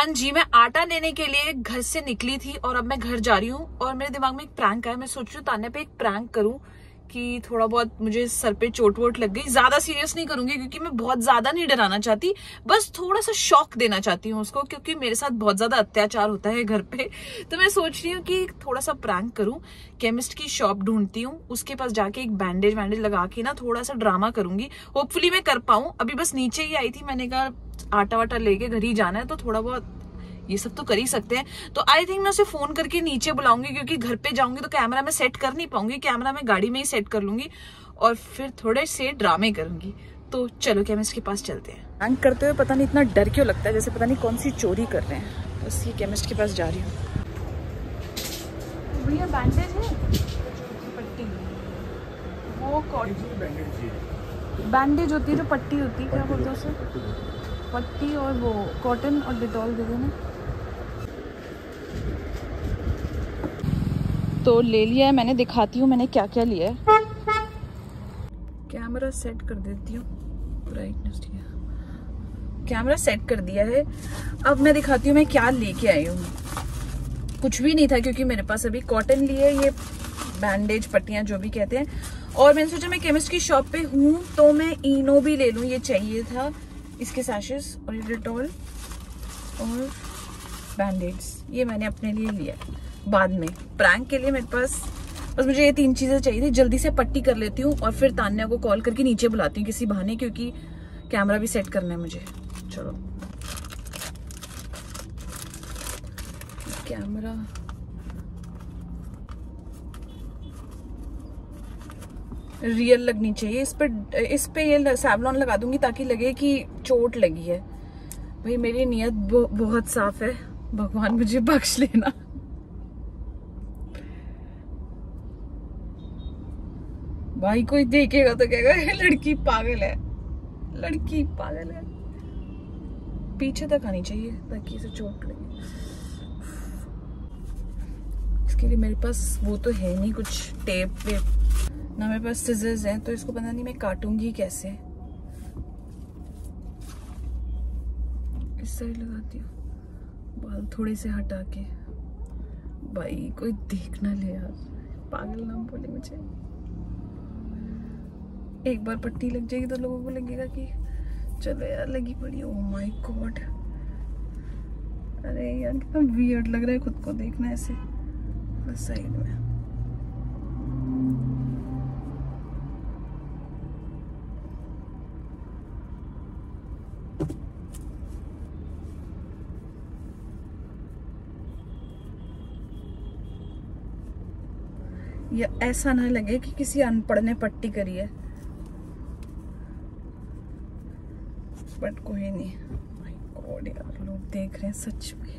हाँ जी, मैं आटा लेने के लिए घर से निकली थी और अब मैं घर जा रही हूँ और मेरे दिमाग में एक प्रैंक आया। मैं सोच रही हूँ तान्या पे एक प्रैंक करूँ कि थोड़ा बहुत मुझे सर पे चोट वोट लग गई। ज्यादा सीरियस नहीं करूंगी क्योंकि मैं बहुत ज्यादा नहीं डराना चाहती, बस थोड़ा सा शॉक देना चाहती हूँ उसको, क्योंकि मेरे साथ बहुत ज्यादा अत्याचार होता है घर पे। तो मैं सोच रही हूँ कि थोड़ा सा प्रैंक करूँ। केमिस्ट की शॉप ढूंढती हूँ, उसके पास जाके एक बैंडेज वैंडेज लगा के ना थोड़ा सा ड्रामा करूंगी। होपफुली मैं कर पाऊँ। अभी बस नीचे ही आई थी, मैंने कहा आटा वाटा लेके घर ही जाना है तो थोड़ा बहुत ये सब तो कर ही सकते हैं। तो आई थिंक मैं उसे फोन करके नीचे बुलाऊंगी, क्योंकि घर पे जाऊंगी तो कैमरा में सेट कर नहीं पाऊंगी। कैमरा में गाड़ी में ही सेट कर लूंगी और फिर थोड़े से ड्रामे करूंगी। तो चलो केमिस्ट के पास चलते हैं। प्रैंक करते हुए पता नहीं इतना डर क्यों लगता है, जैसे पता नहीं कौन सी चोरी कर रहे हैं। बस ये केमिस्ट के पास जा रही हूँ। भैया बैंडेज है, पट्टी, वो बैंडेज होती है जो पट्टी होती है, क्या बोलते हैं उसे, पट्टी, और वो कॉटन और डिटॉल दे देना। तो ले लिया है मैंने, दिखाती हूँ मैंने क्या क्या लिया है। कैमरा सेट कर देती हूँ, ब्राइटनेस दिया, कैमरा सेट कर दिया है। अब मैं दिखाती हूँ मैं क्या लेके आई हूँ। कुछ भी नहीं था क्योंकि मेरे पास अभी कॉटन लिए, ये बैंडेज पट्टियां जो भी कहते हैं, और मैंने सोचा मैं केमिस्ट की शॉप पे हूँ तो मैं इनो भी ले लूँ, ये चाहिए था, इसके सैशेस, और ये डिटॉल और बैंडेड्स, ये मैंने अपने लिए लिया। बाद में प्रैंक के लिए मेरे पास बस मुझे ये 3 चीजें चाहिए थी। जल्दी से पट्टी कर लेती हूँ और फिर तान्या को कॉल करके नीचे बुलाती हूँ किसी बहाने, क्योंकि कैमरा भी सेट करना है मुझे। चलो कैमरा रियल लगनी चाहिए, इस पे ये सैवलॉन लगा दूंगी ताकि लगे कि चोट लगी है। भाई मेरी नियत बहुत साफ है, भगवान मुझे बख्श लेना। भाई कोई देखेगा तो कहेगा ये लड़की पागल है, लड़की पागल है। पीछे तक आनी चाहिए ताकि इसे चोट लगे। इसके लिए मेरे पास वो तो है नहीं कुछ टेप वेप, ना मेरे पास सिजर्स हैं, तो इसको पता नहीं मैं काटूंगी कैसे। इस साइड लगाती हूँ, बाल थोड़े से हटा के। भाई कोई देख ना ले यार, पागल ना बोले मुझे। एक बार पट्टी लग जाएगी तो लोगों को लगेगा कि चलो यार लगी पड़ी। ओह माय गॉड, अरे यार कितना वियर्ड लग रहा है खुद को देखना ऐसे। बस साइड में या ऐसा ना लगे कि किसी अनपढ़ ने पट्टी करी है, बट कोई नहीं। माय गॉड यार लोग देख रहे हैं सच में।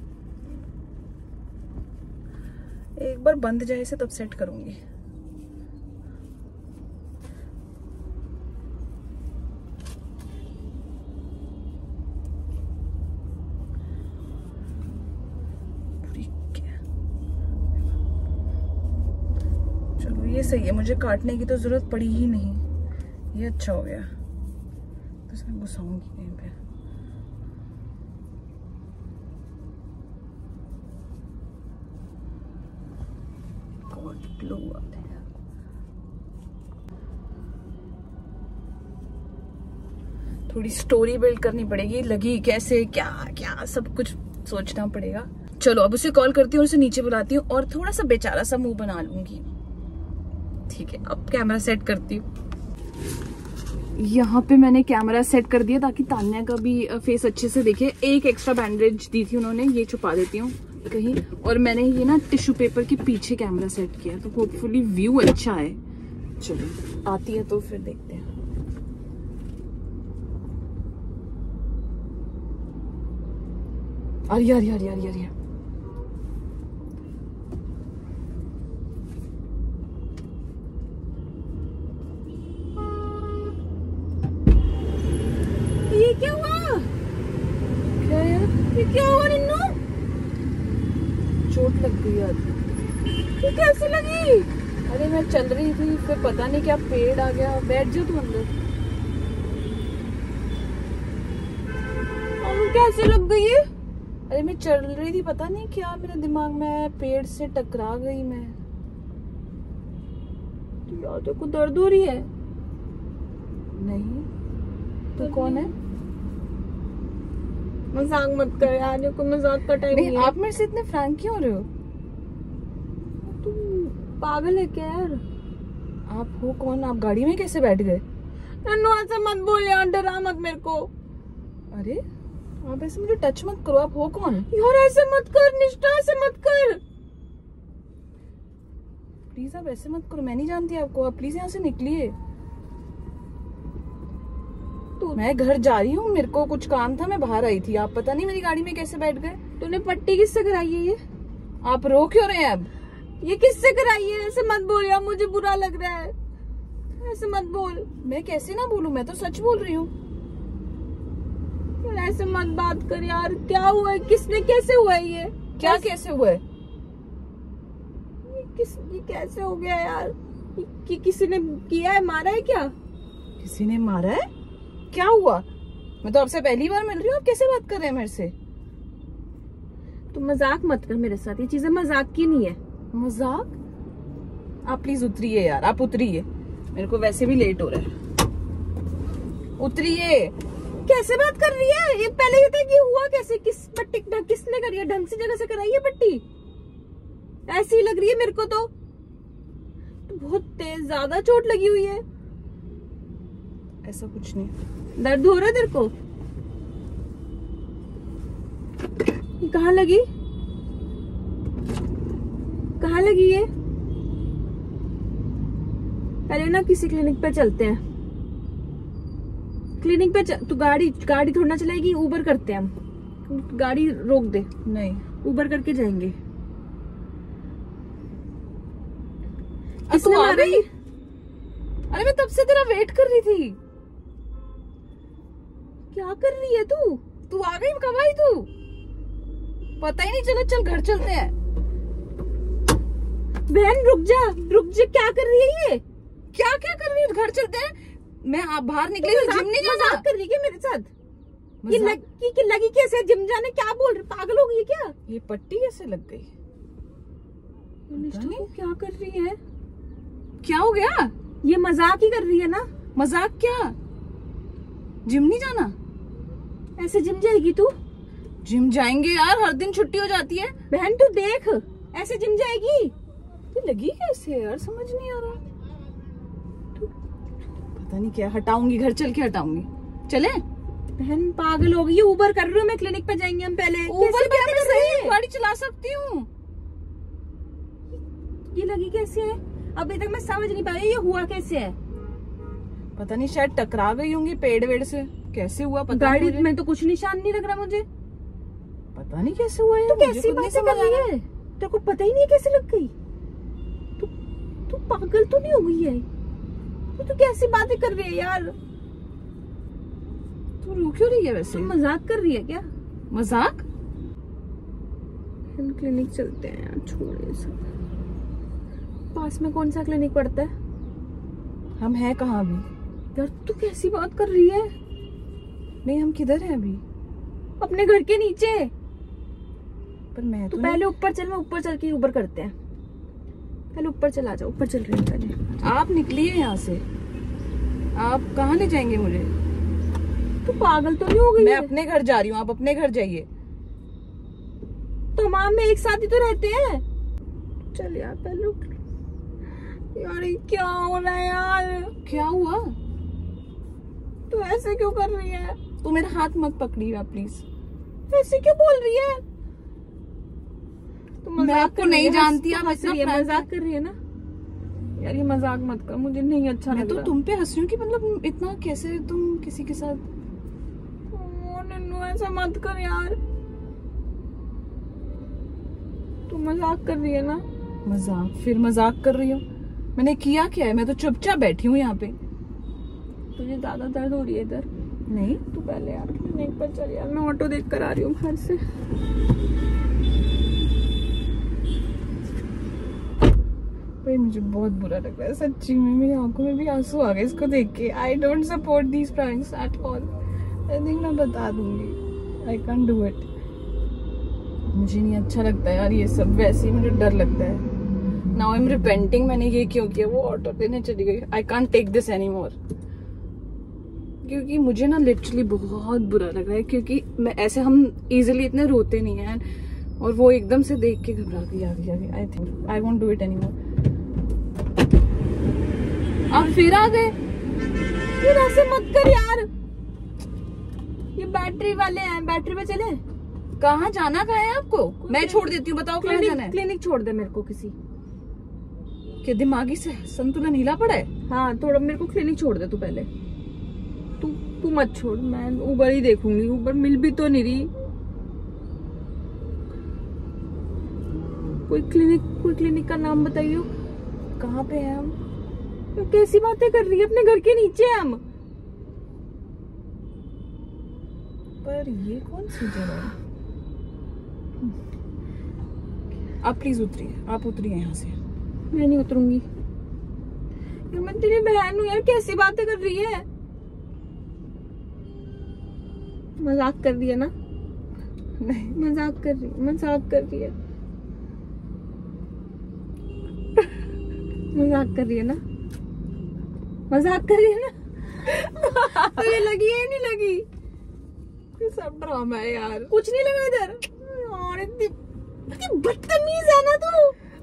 एक बार बंद जाए से तब सेट करूंगी। चलो ये सही है, मुझे काटने की तो जरूरत पड़ी ही नहीं, ये अच्छा हो गया। तो इसमें घुसाऊंगी कहीं पे। थोड़ी स्टोरी बिल्ड करनी पड़ेगी, लगी कैसे, क्या क्या सब कुछ सोचना पड़ेगा। चलो अब उसे कॉल करती हूँ, उसे नीचे बुलाती हूँ और थोड़ा सा बेचारा सा मुंह बना लूंगी। ठीक है, अब कैमरा सेट करती हूँ। यहाँ पे मैंने कैमरा सेट कर दिया ताकि तान्या का भी फेस अच्छे से दिखे। एक एक्स्ट्रा बैंडेज दी थी उन्होंने, ये छुपा देती हूँ कहीं। और मैंने ये ना टिश्यू पेपर के पीछे कैमरा सेट किया, तो होपफुली व्यू अच्छा है। चलो आती है तो फिर देखते हैं। अरे यार यार यार यार यार, ये क्या हुआ? क्या यार, ये क्या हुआ निन्नू? चोट लग गई यार। ये कैसे लगी? अरे मैं चल रही थी, फिर पता नहीं क्या पेड़ आ गया। बैठ जाओ तुम अंदर। और कैसे लग गई है? अरे मैं चल रही थी, पता नहीं क्या मेरे दिमाग में, पेड़ से टकरा गई मैं। तो यार तेरे को दर्द हो रही है? नहीं। तो कौन है? मजाक मत कर यार, देखो मजाक का टाइम नहीं है। आप मेरे से इतने फ्रैंक क्यों हो रहे हो? तुम पागल है क्या यार? आप हो कौन? आप गाड़ी में कैसे बैठ गए? नन्नू ऐसा मत बोल यार, डरा मत मेरे को। अरे आप ऐसे मुझे टच मत करो, आप हो कौन? यार ऐसे मत कर निष्ठा, ऐसे मत कर प्लीज। आप ऐसे मत करो, मैं नहीं जानती आपको, आप प्लीज यहाँ से निकलिए। तो मैं घर जा रही हूँ, मेरे को कुछ काम था, मैं बाहर आई थी। आप पता नहीं मेरी गाड़ी में कैसे बैठ गए। तूने पट्टी किससे कराई है ये? आप रो क्यों रहे हैं अब? ये किससे कराई है? ऐसे मत बोल यार, मुझे बुरा लग रहा है, ऐसे मत बोल। मैं कैसे ना बोलूं, मैं तो सच बोल रही हूँ। ऐसे मत बात कर यार, क्या हुआ है? किसने, कैसे हुआ है ये? क्या कैसे हुआ है? ये कैसे हो गया यार? किसी ने किया है, मारा है क्या? किसी ने मारा है? क्या हुआ? मैं तो आपसे पहली बार मिल रही हूँ, आप कैसे बात कर रहे हैं मेरे से? तुम मजाक मत कर मेरे साथ, ये चीजें मजाक की नहीं है। मजाक? आप प्लीज उतरिए यार, आप उतरिए, मेरे को वैसे भी लेट हो रहा है। उतरिए। कैसे बात कर रही है? ये पहले ये था कि हुआ कैसे? किस पट्टी किसने करी है? ढंग से जगह से कराई है पट्टी? ऐसी लग रही है मेरे को तो बहुत तेज, ज्यादा चोट लगी हुई है। ऐसा कुछ नहीं। दर्द हो रहा है तेरे को? कहाँ लगी? कहाँ लगी ये? पहले ना किसी क्लिनिक पे चलते हैं। क्लिनिक पे तू गाड़ी थोड़ा ना चलाएगी, उबर करते हैं हम। गाड़ी रोक दे। नहीं, उबर करके जाएंगे। किसने मारा ये? अरे मैं तब से तेरा वेट कर रही थी। क्या कर रही है तू? तू आ गई? कब आई तू? पता ही नहीं चला। चल घर चलते हैं। बहन रुक जा, क्या कर रही है ये? क्या कर रही है? घर चलते हैं। मैं आप बाहर निकली तो जिम नहीं जाना? मजाक कर रही है मेरे साथ? ये लगी कैसे जिम जाने? क्या बोल रही? पागल हो गई है क्या? ये पट्टी कैसे लग गई? निष्ठा क्या कर रही है? क्या हो गया? ये मजाक ही कर रही है ना? मजाक क्या? जिम नहीं जाना? ऐसे जिम जाएगी तू? जिम जाएंगे यार, हर दिन छुट्टी हो जाती है। बहन तू देख, ऐसे जिम जाएगी? ये लगी कैसे यार, समझ नहीं आ रहा। पता नहीं क्या। हटाऊंगी, घर चल के हटाऊंगी। चले? बहन पागल हो गई है। उबर कर रही हूँ मैं, क्लिनिक पे जाएंगे हम पहले। उबर क्या? मैं सही गाड़ी चला सकती हूँ। ये लगी कैसे है? अभी तक मैं समझ नहीं पा रही ये हुआ कैसे है। पता नहीं, शायद टकरा गई होंगी पेड़ वेड़ से। कैसे हुआ पता गाड़ी नहीं। में तो कुछ निशान नहीं लग रहा मुझे। पता नहीं कैसे हुआ है। तो कैसी बातें कर रही है? तेरे को पता ही नहीं कैसे लग गई? तू पागल तो नहीं हो गई है? तू कैसी बातें कर रही है यार? तू रो क्यों रही है वैसे? मजाक कर रही है क्या? मजाक? हम क्लिनिक चलते हैं यार, छोड़ सब। पास में कौन सा क्लिनिक पड़ता है? हम हैं कहाँ अभी? यार तू कैसी बात कर रही है? नहीं, हम किधर हैं अभी? अपने घर के नीचे। पर मैं तो पहले ऊपर चल, मैं ऊपर चल के उबर करते हैं। पहले ऊपर चला जाओ, ऊपर चल रही है पहले। आप निकलिए यहाँ से। आप कहाँ ले जाएंगे मुझे? तू पागल तो नहीं हो गई? मैं अपने घर जा रही हूँ, आप अपने घर जाइए। तो हम में एक साथ ही तो रहते हैं। चल यार पहले रुक। यार क्या हो रहा है यार? क्या हुआ? तू ऐसे क्यों कर रही है? तू मेरा हाथ मत पकड़िएगा प्लीज। ऐसे क्यों बोल रही है? मैं आपको नहीं जानती, आप मजाक कर रही है ना? यार ये मजाक मत कर, मुझे नहीं अच्छा लग रहा। मैं तो तुम पे हंस रही हूँ कि मतलब इतना कैसे तुम किसी के साथ। नन्नू ऐसा मत कर यार, तू मजाक कर रही है ना? मजाक? फिर मजाक कर रही हूँ? मैंने किया क्या है? मैं तो चुपचाप बैठी हूँ यहाँ पे। तुझे ज्यादा दर्द हो रही है इधर? नहीं। तू पहले यार क्लिनिक पर चल यार, मैं ऑटो देख कर आ रही हूँ बाहर से। भाई मुझे बहुत बुरा लग रहा है सच्ची में, मेरी आंखों में भी आंसू आ गए इसको देख के। I don't support these pranks at all. I think मैं बता दूंगी, आई कैन डू इट। मुझे नहीं अच्छा लगता यार ये सब, वैसे ही मुझे डर लगता है। नाउ आई एम रिपेंटिंग, मैंने ये क्यों किया। वो ऑटो लेने चली गई। I can't take this any more, क्योंकि मुझे ना लिटरली बहुत बुरा लग रहा है, क्योंकि मैं ऐसे हम इजीली इतने रोते नहीं हैं, और वो एकदम से देख के घबरा गई आ गई। I think I won't do it any more. आप फिर आ गए, फिर ऐसे मत कर यार, ये बैटरी वाले हैं, बैटरी पे चले। कहाँ जाना कहाँ है आपको? मैं छोड़ देती हूँ, बताओ कहाँ जाना है? क्लिनिक छोड़ दे मेरे को किसी के। दिमागी से संतुलन हिला पड़ा है। हाँ थोड़ा मेरे को क्लिनिक छोड़ दे तू पहले। तू मत छोड़, मैं उबर ही देखूंगी। उबर मिल भी तो नहीं रही। कोई क्लिनिक का नाम बताइए। कहाँ पे है हम? कैसी बातें कर रही है, अपने घर के नीचे हैं हम। पर ये कौन सी जगह है? आप प्लीज उतरिए, आप उतरिए यहाँ से। मैं नहीं उतरूंगी यार, मैं तेरी बहन हूँ यार, कैसी बातें कर रही है। मजाक कर रही है ना? नहीं मजाक कर रही है, मजाक कर रही है, मजाक कर रही है ना, मजाक कर रही है ना। तो ये लगी है नहीं लगी? ये सब ड्रामा है यार। कुछ नहीं लगा इधर। और इतनी बदतमीज है ना तू।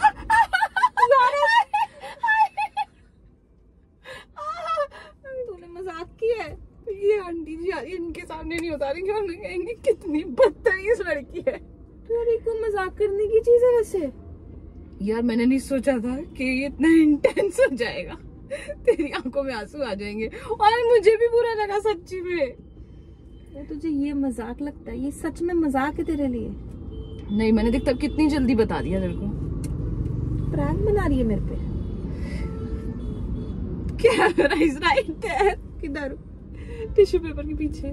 तूने मजाक किया है। ये आंटी जी इनके सामने नहीं उतारेंगे, वरना कहेंगे कितनी बदतमीज लड़की है। तेरी को मजाक करने की चीज है वैसे। यार मैंने नहीं सोचा था कि ये इतना इंटेंस हो जाएगा। तेरी आंखों में आंसू आ जाएंगे, और मुझे भी बुरा लगा सच्ची में। वो तुझे ये मजाक लगता है? ये सच में मजाक है तेरे लिए? नहीं, मैंने देख तब कितनी जल्दी बता दिया तेरे को। प्रैंक बना रही है मेरे पे। Camera is right there. किधर? टिश्यू पेपर के पीछे।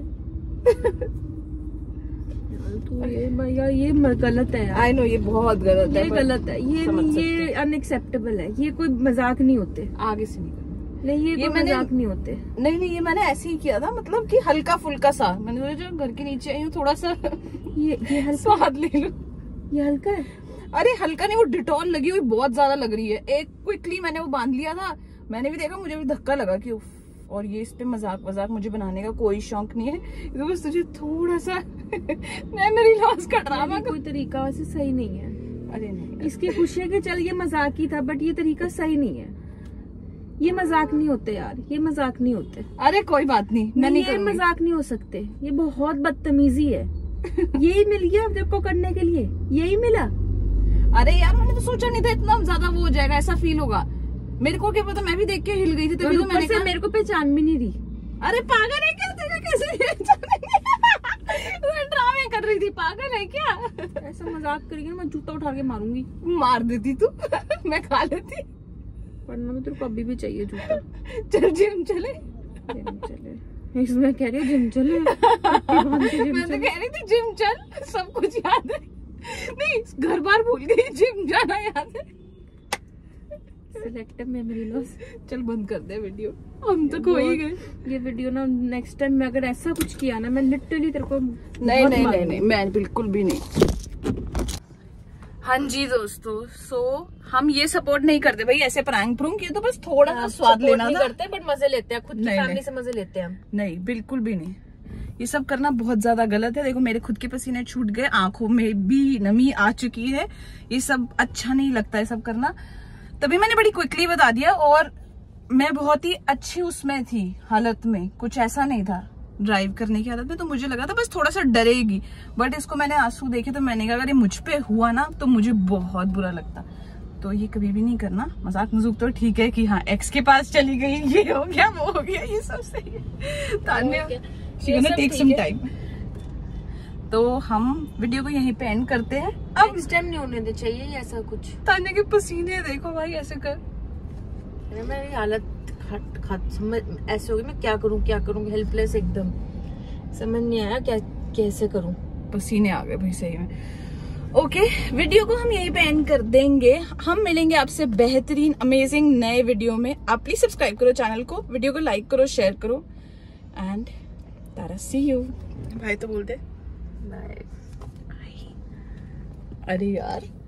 तू ये भैया ये गलत है यार। आई नो ये बहुत गलत है। ये गलत है, ये अनएक्सेप्टेबल है। ये कोई मजाक नहीं होते। आगे से नहीं नहीं ये मजाक नहीं होते। नहीं ये मैंने ऐसे ही किया था, मतलब कि हल्का फुल्का सा। मैंने जो घर के नीचे आई हूँ थोड़ा सा ये हल्का स्वाद ले लो। ये हल्का है? अरे हल्का नहीं, वो डिटॉल लगी हुई बहुत ज्यादा लग रही है। एक क्विकली मैंने वो बांध लिया था। मैंने भी देखा, मुझे भी धक्का लगा कि उफ। और ये इस पे मजाक मुझे बनाने का कोई शौक नहीं है। तो बस तुझे थोड़ा सा मेमोरी लॉस का ड्रामा। कोई तरीका वैसे सही नहीं है। अरे नहीं, इसकी खुशी है कि चल ये मजाक ही था, बट ये तरीका सही नहीं है। ये मजाक नहीं होते यार, ये मजाक नहीं होते। अरे कोई बात नहीं, मैं नहीं करूंगी। मजाक नहीं हो सकते, ये बहुत बदतमीजी है। यही मिल गया तेरे को करने के लिए? यही मिला? अरे यार मैंने तो सोचा नहीं था इतना ज्यादा वो हो जाएगा, ऐसा फील होगा। मेरे को क्या पता, मैं भी देख के हिल गई थी। तभी तो मैंने कहा, मेरे को पहचान भी नहीं रही। अरे पागल है क्या? तेरा कैसे ड्रामे कर रही थी? पागल है क्या? ऐसा मजाक करेगी ना मैं जूता उठा के मारूंगी। मार देती तू। मैं खा लेती। वरना मैं तेरे को अभी भी चाहिए जूता। चल जिम चले। इसमें कह रही जिम चले। मैं तो कह रही थी जिम चल, सब कुछ याद है। नहीं घर बार भूल गई, जिम जाना याद है। Selective memory loss. चल बंद कर दे वीडियो, हम तो खो ही गए। ये वीडियो ना नेक्स्ट टाइम में अगर ऐसा कुछ किया ना, मैं लिटरली तेरे को नहीं मैं बिल्कुल भी नहीं। हाँ जी दोस्तों, हम ये सपोर्ट नहीं करते भाई ऐसे प्रैंक ये तो बस थोड़ा सा स्वाद लेना था। करते बट मजे लेते हैं, खुद की फैमिली से मजे लेते हैं हम। नहीं बिल्कुल भी नहीं, ये सब करना बहुत ज्यादा गलत है। देखो मेरे खुद के पसीने छूट गए, आंखों में भी नमी आ चुकी है। ये सब अच्छा नहीं लगता है सब करना। तभी मैंने बड़ी क्विकली बता दिया, और मैं बहुत ही अच्छी उसमें थी हालत में, कुछ ऐसा नहीं था ड्राइव करने की हालत में। तो मुझे लगा था बस थोड़ा सा डरेगी, बट इसको मैंने आंसू देखे तो मैंने कहा अगर ये मुझ पे हुआ ना तो मुझे बहुत बुरा लगता। तो ये कभी भी नहीं करना। मजाक मजूक तो ठीक है कि हाँ एक्स के पास चली गई, ये हो गया वो हो गया, ये सब सही है। Tanya take some time. तो हम वीडियो को यहीं पे एंड करते हैं। अब इस टाइम नहीं होने दे चाहिए ऐसा कुछ। तान्या के पसीने देखो भाई, ऐसे कर। मेरी हालत ऐसे हो गई, मैं क्या करूँ हेल्पलेस एकदम, समझ नहीं आया क्या कैसे करूँ। पसीने आ गए भाई सही में। ओके वीडियो को हम यहीं पे एंड कर देंगे। हम मिलेंगे आपसे बेहतरीन अमेजिंग नए वीडियो में। आप प्लीज सब्सक्राइब करो चैनल को, वीडियो को लाइक करो, शेयर करो, एंड तारा सी यू। भाई तो बोलते बाय। अरे यार